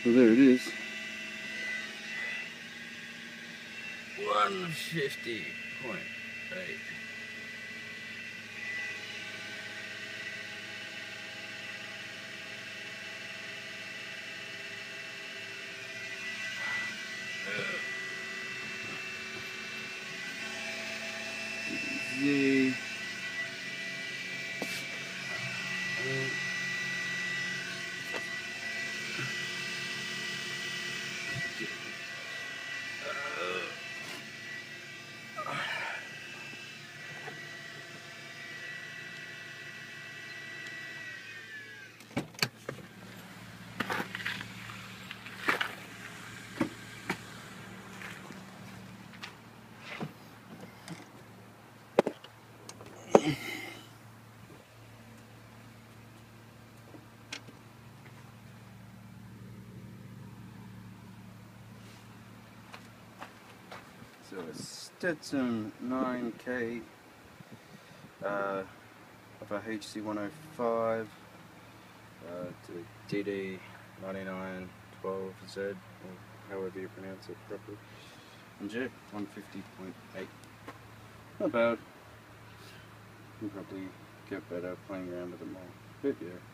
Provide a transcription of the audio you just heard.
Well, there it is. 150.8. DDZ. So a Stetsom 9K of a HC105 to DD 9912Z, or however you pronounce it properly. And yeah, 150.8. Not bad. Can probably get better playing around with it more. But yeah.